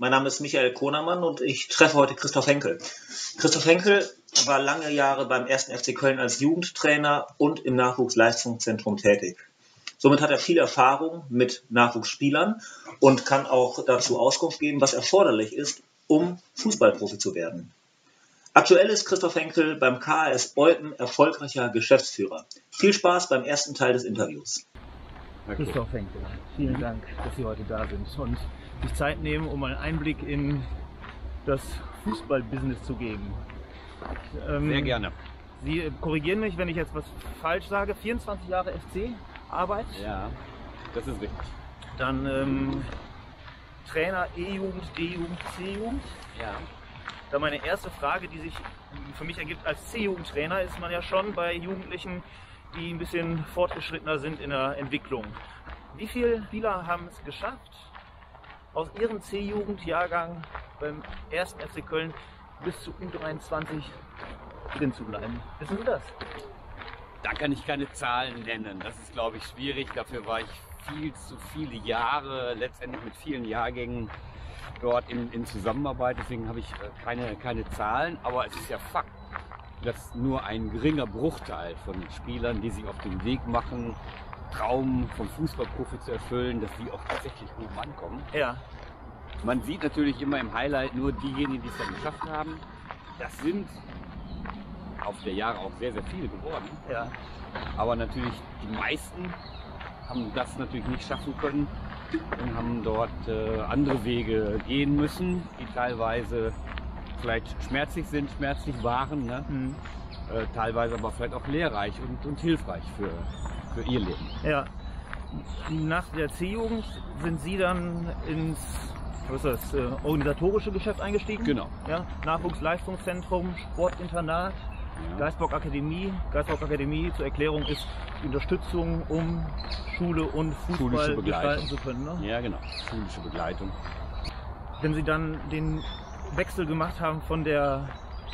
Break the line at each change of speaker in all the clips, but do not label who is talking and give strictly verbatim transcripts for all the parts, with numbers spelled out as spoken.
Mein Name ist Michael Konermann und ich treffe heute Christoph Henkel. Christoph Henkel war lange Jahre beim ersten F C Köln als Jugendtrainer und im Nachwuchsleistungszentrum tätig. Somit hat er viel Erfahrung mit Nachwuchsspielern und kann auch dazu Auskunft geben, was erforderlich ist, um Fußballprofi zu werden. Aktuell ist Christoph Henkel beim K A S Olten erfolgreicher Geschäftsführer. Viel Spaß beim ersten Teil des Interviews.
Okay. Christoph Henkel, vielen Dank, dass Sie heute da sind und sich Zeit nehmen, um einen Einblick in das Fußballbusiness zu geben.
Ähm, Sehr gerne.
Sie korrigieren mich, wenn ich jetzt was falsch sage. vierundzwanzig Jahre F C-Arbeit?
Ja, das ist richtig.
Dann ähm, Trainer E-Jugend, D-Jugend, C-Jugend.
Ja.
Dann meine erste Frage, die sich für mich ergibt, als C-Jugendtrainer ist man ja schon bei Jugendlichen, die ein bisschen fortgeschrittener sind in der Entwicklung. Wie viele Spieler haben es geschafft, aus ihrem C-Jugendjahrgang beim ersten F C Köln bis zu U dreiundzwanzig drin zu bleiben? Wissen Sie das?
Da kann ich keine Zahlen nennen. Das ist, glaube ich, schwierig. Dafür war ich viel zu viele Jahre, letztendlich mit vielen Jahrgängen dort in, in Zusammenarbeit. Deswegen habe ich keine, keine Zahlen. Aber es ist ja Fakt, dass nur ein geringer Bruchteil von Spielern, die sich auf den Weg machen, Traum vom Fußballprofi zu erfüllen, dass die auch tatsächlich oben ankommen.
Ja.
Man sieht natürlich immer im Highlight nur diejenigen, die es dann geschafft haben. Das sind auf der Jahre auch sehr, sehr viele geworden.
Ja.
Aber natürlich die meisten haben das natürlich nicht schaffen können und haben dort äh, andere Wege gehen müssen, die teilweise vielleicht schmerzlich sind, schmerzlich waren, ne? Mhm. Äh, teilweise aber vielleicht auch lehrreich und, und hilfreich für, für ihr Leben.
Ja. Nach der C-Jugend sind Sie dann ins was ist das, äh, organisatorische Geschäft eingestiegen?
Genau.
Ja? Nachwuchsleistungszentrum, Sportinternat, ja. Geisbock Akademie. Geisbock Akademie zur Erklärung ist die Unterstützung, um Schule und Fußball gestalten zu können. Ne?
Ja, genau. Schulische Begleitung.
Wenn Sie dann den Wechsel gemacht haben von der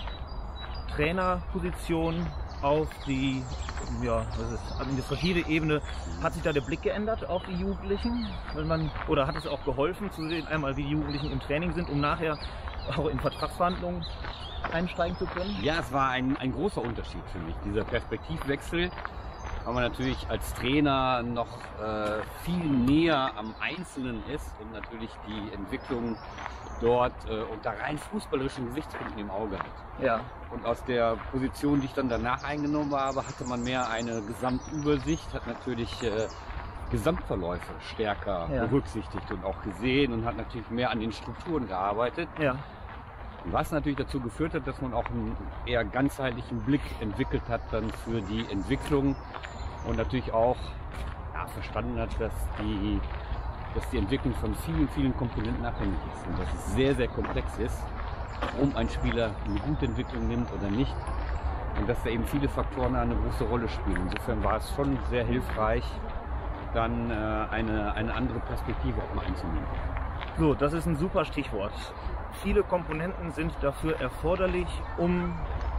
Trainerposition auf die ja, was ist, administrative Ebene, hat sich da der Blick geändert auf die Jugendlichen? Wenn man, oder hat es auch geholfen zu sehen, einmal wie die Jugendlichen im Training sind, um nachher auch in Vertragsverhandlungen einsteigen zu können?
Ja, es war ein, ein großer Unterschied für mich, dieser Perspektivwechsel, weil man natürlich als Trainer noch äh, viel näher am Einzelnen ist und natürlich die Entwicklung dort äh, unter rein fußballerischen Gesichtspunkten im Auge hat.
Ja.
Und aus der Position, die ich dann danach eingenommen habe, hatte man mehr eine Gesamtübersicht, hat natürlich äh, Gesamtverläufe stärker ja. berücksichtigt und auch gesehen und hat natürlich mehr an den Strukturen gearbeitet.
Ja.
Was natürlich dazu geführt hat, dass man auch einen eher ganzheitlichen Blick entwickelt hat dann für die Entwicklung und natürlich auch ja, verstanden hat, dass die, dass die Entwicklung von vielen, vielen Komponenten abhängig ist und dass es sehr, sehr komplex ist, um ein Spieler eine gute Entwicklung nimmt oder nicht und dass da eben viele Faktoren eine große Rolle spielen. Insofern war es schon sehr hilfreich, dann äh, eine, eine andere Perspektive auch mal einzunehmen.
So, das ist ein super Stichwort. Viele Komponenten sind dafür erforderlich, um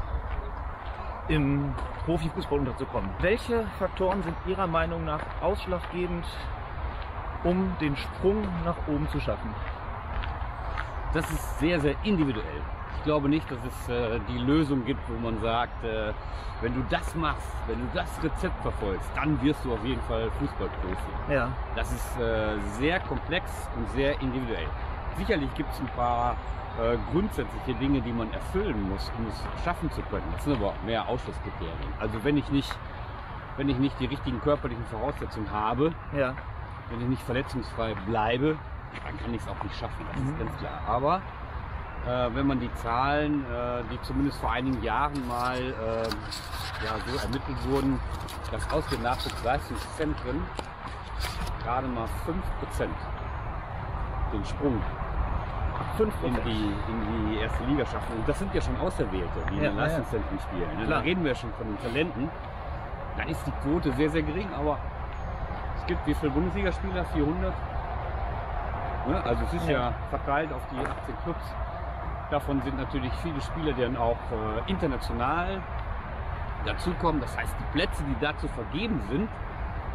im Profifußball unterzukommen. Welche Faktoren sind Ihrer Meinung nach ausschlaggebend, um den Sprung nach oben zu schaffen?
Das ist sehr, sehr individuell. Ich glaube nicht, dass es äh, die Lösung gibt, wo man sagt, äh, wenn du das machst, wenn du das Rezept verfolgst, dann wirst du auf jeden Fall Fußballprofi.
Ja.
Das ist äh, sehr komplex und sehr individuell. Sicherlich gibt es ein paar äh, grundsätzliche Dinge, die man erfüllen muss, um es schaffen zu können. Das sind aber auch mehr Ausschlusskriterien. Also wenn ich nicht, wenn ich nicht die richtigen körperlichen Voraussetzungen habe,
ja.
wenn ich nicht verletzungsfrei bleibe, dann kann ich es auch nicht schaffen, das mhm. ist ganz klar. Aber äh, wenn man die Zahlen, äh, die zumindest vor einigen Jahren mal äh, ja, so ermittelt wurden, dass aus den Nachwuchsleistungszentren gerade mal fünf Prozent den Sprung in die, in die erste Liga schaffen. Und das sind ja schon Auserwählte, die ja, in den Leistungszentren ja. spielen. Ne? Da reden wir schon von den Talenten. Dann ist die Quote sehr, sehr gering, aber es gibt wie viele Bundesligaspieler? vierhundert? Ne? Also es ist ja. ja verteilt auf die achtzehn Clubs. Davon sind natürlich viele Spieler, die dann auch äh, international dazukommen. Das heißt, die Plätze, die dazu vergeben sind,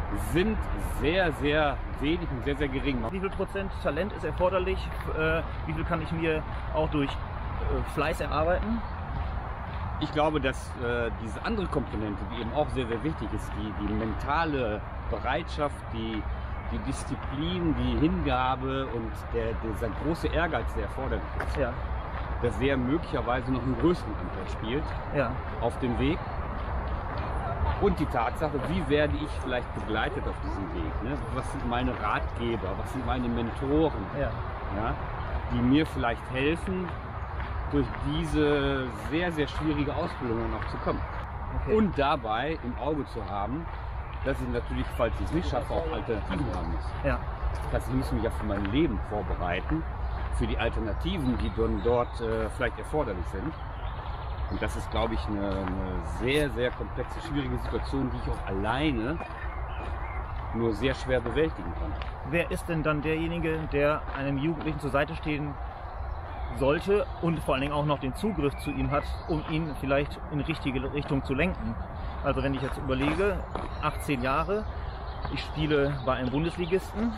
sind sehr, sehr wenig und sehr, sehr gering.
Wie viel Prozent Talent ist erforderlich? Äh, wie viel kann ich mir auch durch äh, Fleiß erarbeiten?
Ich glaube, dass äh, diese andere Komponente, die eben auch sehr, sehr wichtig ist, die, die mentale Bereitschaft, die, die Disziplin, die Hingabe und der, dieser große Ehrgeiz, der erforderlich ist,
Ja.
dass der möglicherweise noch einen größeren Anteil spielt
Ja.
auf dem Weg. Und die Tatsache, wie werde ich vielleicht begleitet auf diesem Weg? Ne? Was sind meine Ratgeber, was sind meine Mentoren,
Ja.
ja, die mir vielleicht helfen, durch diese sehr, sehr schwierige Ausbildung dann auch zu kommen.
Okay.
Und dabei im Auge zu haben, dass ich natürlich, falls ich es nicht schaffe, auch Alternativen haben muss.
Ja.
Das heißt, ich muss mich ja für mein Leben vorbereiten, für die Alternativen, die dann dort äh, vielleicht erforderlich sind. Und das ist, glaube ich, eine, eine sehr, sehr komplexe, schwierige Situation, die ich auch alleine nur sehr schwer bewältigen kann.
Wer ist denn dann derjenige, der einem Jugendlichen zur Seite stehen sollte und vor allen Dingen auch noch den Zugriff zu ihm hat, um ihn vielleicht in richtige Richtung zu lenken? Also wenn ich jetzt überlege, achtzehn Jahre, ich spiele bei einem Bundesligisten,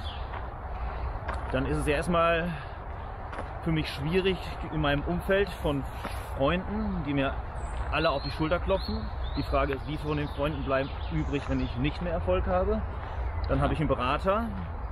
dann ist es ja erstmal für mich schwierig in meinem Umfeld von Freunden, die mir alle auf die Schulter klopfen. Die Frage ist, wie viele von den Freunden bleiben übrig, wenn ich nicht mehr Erfolg habe. Dann habe ich einen Berater.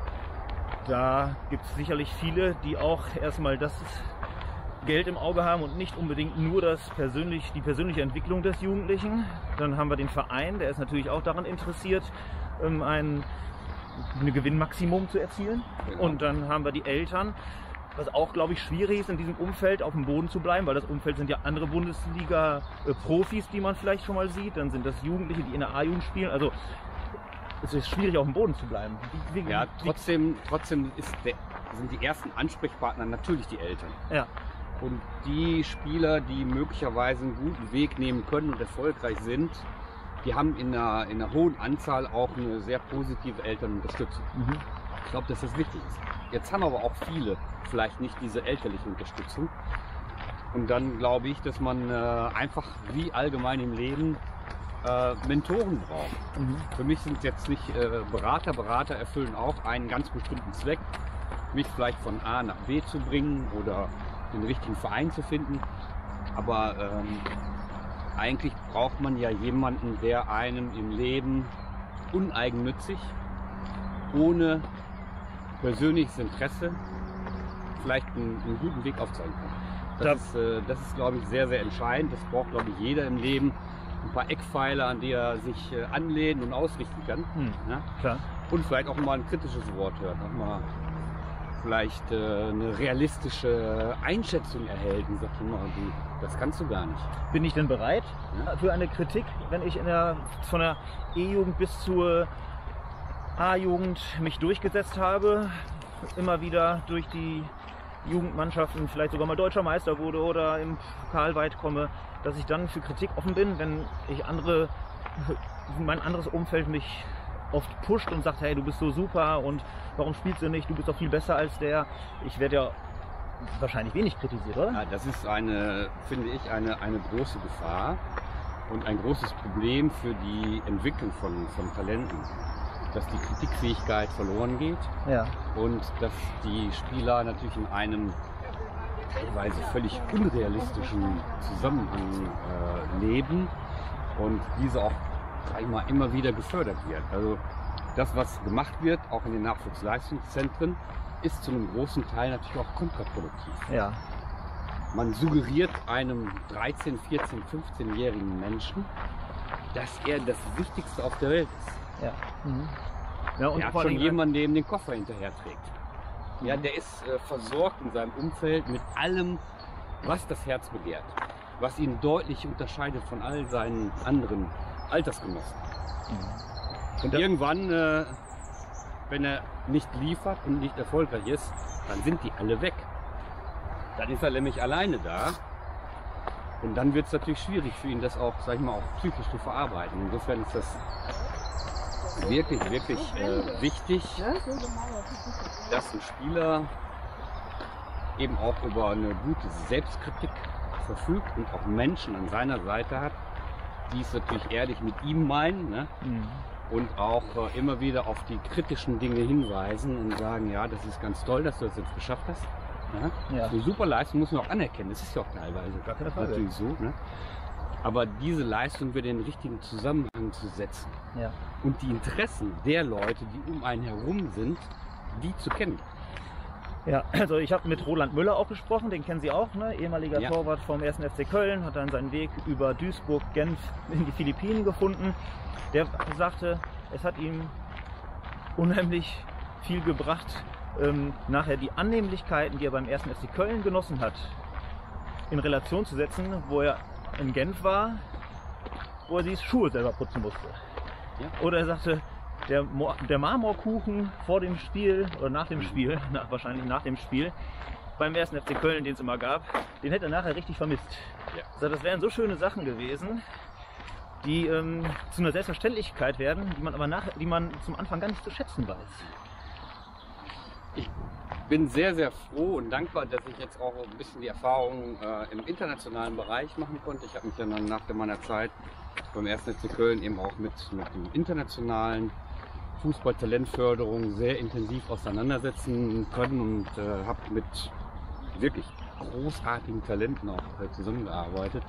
Da gibt es sicherlich viele, die auch erstmal das Geld im Auge haben und nicht unbedingt nur das persönlich, die persönliche Entwicklung des Jugendlichen. Dann haben wir den Verein, der ist natürlich auch daran interessiert, ein, ein Gewinnmaximum zu erzielen.
Genau.
Und dann haben wir die Eltern, was auch, glaube ich, schwierig ist, in diesem Umfeld auf dem Boden zu bleiben, weil das Umfeld sind ja andere Bundesliga-Profis, die man vielleicht schon mal sieht. Dann sind das Jugendliche, die in der A-Jugend spielen. Also es ist schwierig, auf dem Boden zu bleiben. Wie, wie,
Ja, trotzdem, trotzdem ist der, sind die ersten Ansprechpartner natürlich die Eltern.
Ja.
Und die Spieler, die möglicherweise einen guten Weg nehmen können und erfolgreich sind, die haben in einer, in einer hohen Anzahl auch eine sehr positive Elternunterstützung.
Mhm.
Ich glaube, dass das wichtig ist. Jetzt haben aber auch viele vielleicht nicht diese elterliche Unterstützung. Und dann glaube ich, dass man äh, einfach wie allgemein im Leben äh, Mentoren braucht.
Mhm.
Für mich sind jetzt nicht äh, Berater. Berater erfüllen auch einen ganz bestimmten Zweck, mich vielleicht von A nach B zu bringen oder den richtigen Verein zu finden. Aber ähm, eigentlich braucht man ja jemanden, der einem im Leben uneigennützig, ohne persönliches Interesse vielleicht einen, einen guten Weg aufzeigen kann. Das,
Da-
ist, äh, das ist, glaube ich, sehr, sehr entscheidend. Das braucht, glaube ich, jeder im Leben. Ein paar Eckpfeiler, an die er sich äh, anlehnen und ausrichten kann.
Hm.
Ja?
Klar.
Und vielleicht auch mal ein kritisches Wort hört. Auch mal vielleicht äh, eine realistische Einschätzung erhält und sagt, immer, du, das kannst du gar nicht.
Bin ich denn bereit
Ja.
für eine Kritik, wenn ich in der, von der E-Jugend bis zur A-Jugend mich durchgesetzt habe, immer wieder durch die Jugendmannschaften vielleicht sogar mal deutscher Meister wurde oder im Pokal weit komme, dass ich dann für Kritik offen bin, wenn ich andere, mein anderes Umfeld mich oft pusht und sagt, hey, du bist so super und warum spielst du nicht, du bist doch viel besser als der. Ich werde ja wahrscheinlich wenig kritisiert, oder?
Ja, das ist eine, finde ich, eine, eine große Gefahr und ein großes Problem für die Entwicklung von, von Talenten. Dass die Kritikfähigkeit verloren geht
Ja.
und dass die Spieler natürlich in einem teilweise völlig unrealistischen Zusammenhang äh, leben und diese auch, sag ich mal, immer wieder gefördert wird. Also das, was gemacht wird, auch in den Nachwuchsleistungszentren, ist zu einem großen Teil natürlich auch kontraproduktiv.
Ja.
Man suggeriert einem dreizehn-, vierzehn-, fünfzehnjährigen Menschen, dass er das Wichtigste auf der Welt ist.
Ja. Mhm. Ja, und
Er hat
vor
schon
allem-
jemanden, der ihm den Koffer hinterher trägt. Ja, der ist äh, versorgt in seinem Umfeld mit allem, was das Herz begehrt. Was ihn deutlich unterscheidet von all seinen anderen Altersgenossen. Und
Ja.
irgendwann, äh, wenn er nicht liefert und nicht erfolgreich ist, dann sind die alle weg. Dann ist er nämlich alleine da. Und dann wird es natürlich schwierig für ihn, das auch, sag ich mal, auch psychisch zu verarbeiten. Insofern ist das wirklich, wirklich äh, wichtig, dass ein Spieler eben auch über eine gute Selbstkritik verfügt und auch Menschen an seiner Seite hat, die es natürlich ehrlich mit ihm meinen, ne?
Mhm.
und auch äh, immer wieder auf die kritischen Dinge hinweisen und sagen, ja, das ist ganz toll, dass du das jetzt geschafft hast. Ja?
Ja.
Das ist eine super Leistung, muss man auch anerkennen. Das ist ja auch teilweise
Gar keine Frage.
natürlich so. Ne? Aber diese Leistung wird in den richtigen Zusammenhang zu setzen
Ja.
und die Interessen der Leute, die um einen herum sind, die zu kennen.
Ja, also ich habe mit Roland Müller auch gesprochen, den kennen Sie auch, ne? Ehemaliger
Ja.
Torwart vom ersten F C Köln, hat dann seinen Weg über Duisburg, Genf in die Philippinen gefunden. Der sagte, es hat ihm unheimlich viel gebracht, ähm, nachher die Annehmlichkeiten, die er beim ersten F C Köln genossen hat, in Relation zu setzen, wo er in Genf war, wo er die Schuhe selber putzen musste.
Ja.
Oder er sagte, der, Mo der Marmorkuchen vor dem Spiel oder nach dem Spiel, nach, wahrscheinlich nach dem Spiel, beim ersten F C Köln, den es immer gab, den hätte er nachher richtig vermisst.
Ja.
Also das wären so schöne Sachen gewesen, die ähm, zu einer Selbstverständlichkeit werden, die man aber nach, die man zum Anfang gar nicht zu schätzen weiß.
Ich bin sehr, sehr froh und dankbar, dass ich jetzt auch ein bisschen die Erfahrung äh, im internationalen Bereich machen konnte. Ich habe mich dann nach meiner Zeit beim ersten F C Köln eben auch mit, mit dem internationalen Fußball-Talentförderung sehr intensiv auseinandersetzen können und äh, habe mit wirklich großartigen Talenten auch äh, zusammengearbeitet.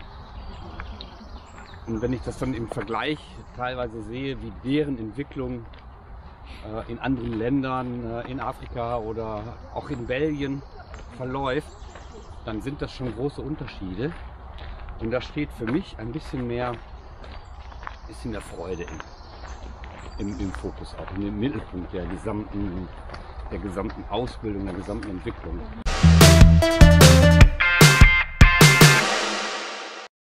Und wenn ich das dann im Vergleich teilweise sehe, wie deren Entwicklung äh, in anderen Ländern, äh, in Afrika oder auch in Belgien verläuft, dann sind das schon große Unterschiede. Und da steht für mich ein bisschen mehr, bisschen mehr Freude im, im, im Fokus, auch im Mittelpunkt der gesamten, der gesamten Ausbildung, der gesamten Entwicklung.